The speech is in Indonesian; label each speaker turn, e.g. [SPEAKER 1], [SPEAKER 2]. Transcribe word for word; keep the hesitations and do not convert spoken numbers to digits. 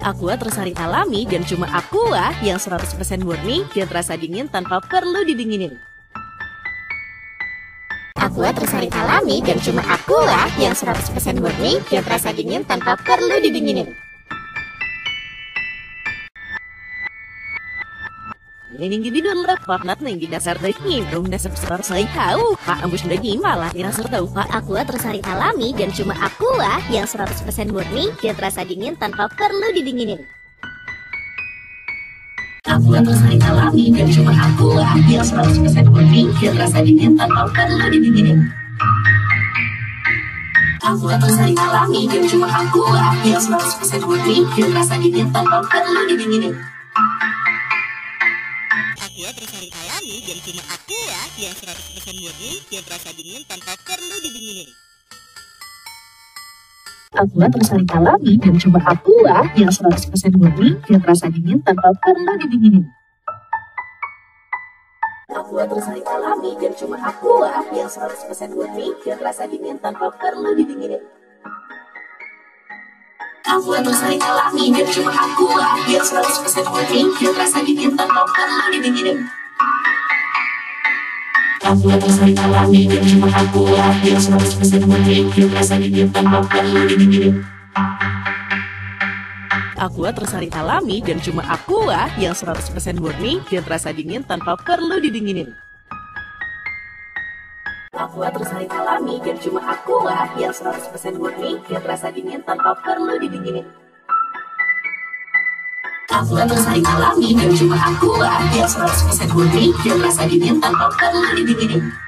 [SPEAKER 1] Aqua tersaring alami dan cuma Aqua yang seratus persen murni dan terasa dingin tanpa perlu didinginin.
[SPEAKER 2] Aqua tersaring alami dan cuma Aqua yang seratus persen murni dan terasa dingin tanpa perlu didinginin.
[SPEAKER 1] Ini bidon lah, partner nih dasar daging, dong dasar besar saya tahu, Pak ambus daging malah dirasa tahu Pak.
[SPEAKER 2] Aqua tersaring alami dan cuma Aqua yang seratus persen murni dan terasa dingin tanpa perlu didinginin.
[SPEAKER 1] Aqua tersaring alami dan cuma Aqua yang seratus persen murni dan terasa dingin tanpa perlu didinginin. Aqua tersaring alami dan cuma Aqua yang seratus persen murni dan terasa dingin tanpa perlu didinginin.
[SPEAKER 3] Aqua tersaring alami dan cuma Aqua yang seratus persen murni dan terasa dingin tanpa perlu didinginin.
[SPEAKER 1] Aqua tersaring alami dan cuma Aqua yang seratus persen murni dan terasa dingin tanpa perlu didinginin. Aqua tersaring alami dan cuma Aqua yang seratus persen murni dan terasa dingin tanpa perlu didinginin. Aqua tersaring alami dan cuma Aqua yang seratus persen murni dan terasa dingin tanpa perlu didinginin. Aqua tersaring alami dan cuma Aqua yang seratus persen murni dan terasa dingin tanpa perlu didinginin. Aqua tersaring alami dan cuma Aqua yang seratus persen murni dan terasa dingin tanpa perlu didinginin. Aqua tersaring alami dan cuma Aqua yang seratus persen murni dan terasa dingin tanpa perlu didinginin. Aqua tersaring alami dan cuma Aqua yang seratus persen murni dan terasa dingin tanpa perlu didinginin.